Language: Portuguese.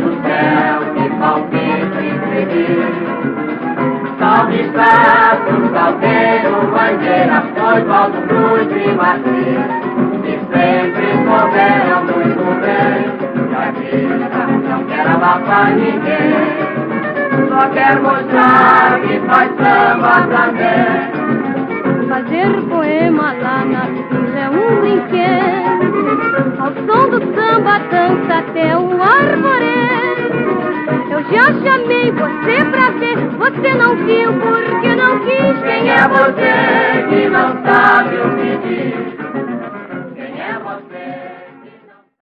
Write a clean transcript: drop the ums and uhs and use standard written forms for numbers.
do céu que palpita entreguei. Salve Estado, Salgueiro, Mangueira, Oswaldo Cruz e Martins, que sempre souberam muito bem que a vida não quer abafar ninguém, só quer mostrar que faz samba também. Fazer poema lá na vila é um brinquedo, ao som do samba dança até o arvoredo. Eu já chamei você pra ver, você não viu porque não quis. Quem é você que não sabe o que diz?